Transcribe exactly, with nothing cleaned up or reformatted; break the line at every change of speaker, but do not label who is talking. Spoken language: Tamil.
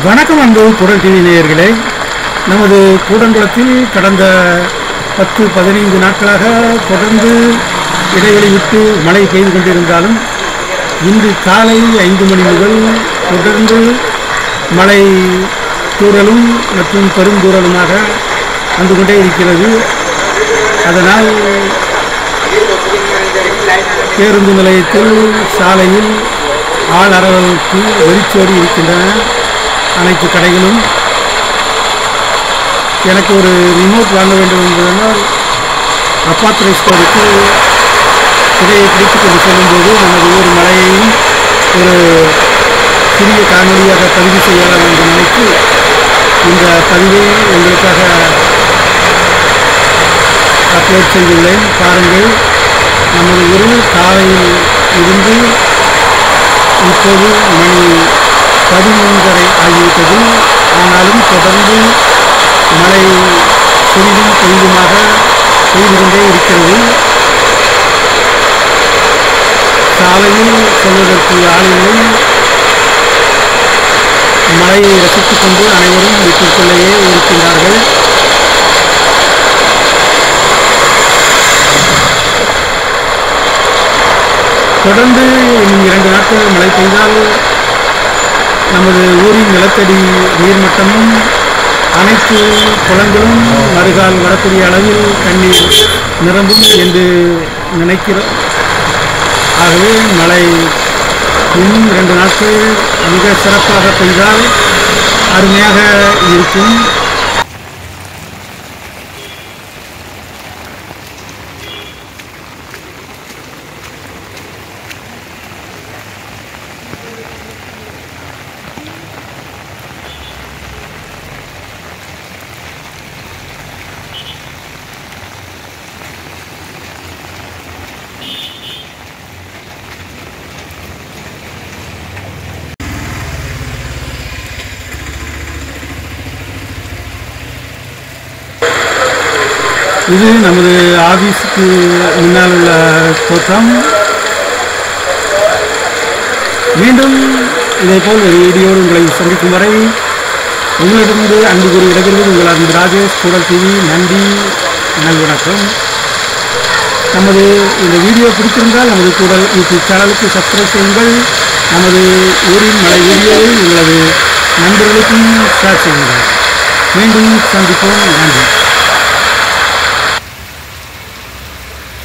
வணக்கம் அன்பு குடல் டிவி நேயர்களே. நமது கூடங்குளத்தில் கடந்த பத்து பதினைந்து நாட்களாக தொடர்ந்து இடைவெளி விட்டு மழை பெய்து கொண்டிருந்தாலும் இன்று காலை ஐந்து மணி முதல் தொடர்ந்து மழை தூறலும் மற்றும் பெருந்தூறலுமாக வந்து கொண்டே இருக்கிறது. அதனால் பேருந்து நிலையத்தில் சாலையில் ஆள் அளவுக்கு வெறிச்சோடி இருக்கின்றன அனைத்து கடைகளும். எனக்கு ஒரு ரிமோட் வாங்க வேண்டும் என்பதனால் அப்பாத்திரை ஸ்டோருக்கு இடையை பிடித்துக் கொண்டு செல்லும்போது நமது ஊர் மலையையும் ஒரு சிறிய காணொலியாக பதிவு செய்யலாம் என்று நினைத்து இந்த பதிவை உங்களுக்காக அப்லோட் செய்துள்ளேன். பாருங்கள், நமது ஊரில் காலையில் இருந்து இப்போது மணி பதிமூன்றரை ஆகிவிட்டது. ஆனாலும் தொடர்ந்து மழை சிறிதும் பெரிதுமாக பெய்து கொண்டே இருக்கிறது. சாலையில் செல்வதற்கு ஆளில்லை. மழையை ரசித்துக் கொண்டு அனைவரும் வீட்டிற்குள்ளேயே இருக்கின்றார்கள். தொடர்ந்து இன்னும் இரண்டு நாட்கள் மழை பெய்தால் நமது ஊரின் நிலத்தடி நீர்மட்டமும் அனைத்து குளங்களும் மறுகால் வரக்கூடிய அளவில் தண்ணீர் நிரம்பும் என்று நினைக்கிறோம். ஆகவே மழை இன்னும் இரண்டு நாட்கள் மிக சிறப்பாக பெய்தால் அருமையாக இருக்கும். இது நமது ஆபீஸுக்கு முன்னால் உள்ள தோற்றம். மீண்டும் இதேபோல் ஒரு வீடியோடு உங்களை சந்திக்கும் வரை உங்களிடமிருந்து அன்பு கூறி விடைபெறுவது உங்கள் அன்பு ராஜேஷ், குடல் டிவி. நன்றி, நல்வணக்கம். நமது இந்த வீடியோ பிடித்திருந்தால் நமது குடல் யூடியூப் சேனலுக்கு சப்ஸ்கிரைப் செய்யுங்கள். நமது ஊரின் மலை வீடியோவை உங்களது நண்பர்களுக்கும் ஷேர் செய்யுங்கள். மீண்டும் சந்திப்போம். நன்றி.